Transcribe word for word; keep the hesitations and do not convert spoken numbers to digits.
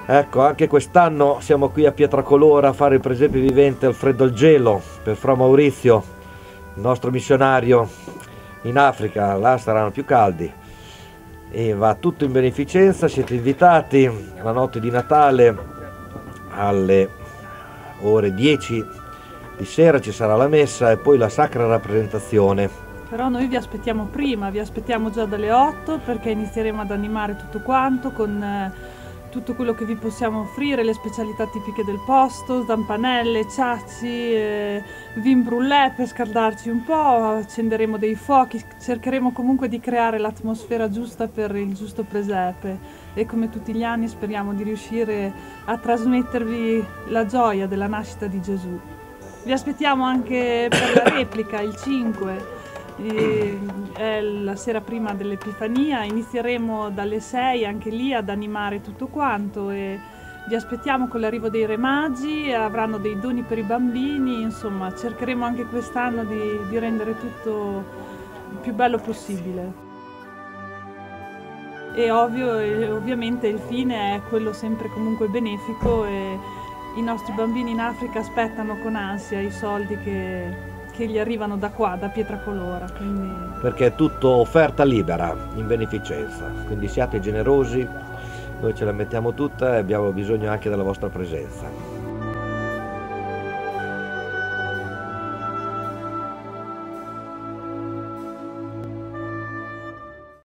Ecco, anche quest'anno siamo qui a Pietracolora a fare il presepe vivente al freddo al gelo per Fra Maurizio, il nostro missionario in Africa. Là saranno più caldi e va tutto in beneficenza. Siete invitati la notte di Natale alle ore dieci di sera, ci sarà la messa e poi la sacra rappresentazione. Però noi vi aspettiamo prima, vi aspettiamo già dalle otto, perché inizieremo ad animare tutto quanto con eh, tutto quello che vi possiamo offrire, le specialità tipiche del posto, zampanelle, ciacci, eh, vin brûlé per scaldarci un po', accenderemo dei fuochi, cercheremo comunque di creare l'atmosfera giusta per il giusto presepe e come tutti gli anni speriamo di riuscire a trasmettervi la gioia della nascita di Gesù. Vi aspettiamo anche per la replica il cinque. È la sera prima dell'Epifania, inizieremo dalle sei anche lì ad animare tutto quanto e vi aspettiamo con l'arrivo dei Re Magi, avranno dei doni per i bambini, insomma cercheremo anche quest'anno di, di rendere tutto il più bello possibile. E ovvio, e ovviamente il fine è quello sempre comunque benefico e i nostri bambini in Africa aspettano con ansia i soldi che che gli arrivano da qua, da Pietracolora. Quindi... perché è tutto offerta libera in beneficenza, quindi siate generosi, noi ce la mettiamo tutta e abbiamo bisogno anche della vostra presenza.